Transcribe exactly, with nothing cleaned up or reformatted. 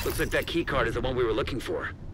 Looks like that key card is the one we were looking for.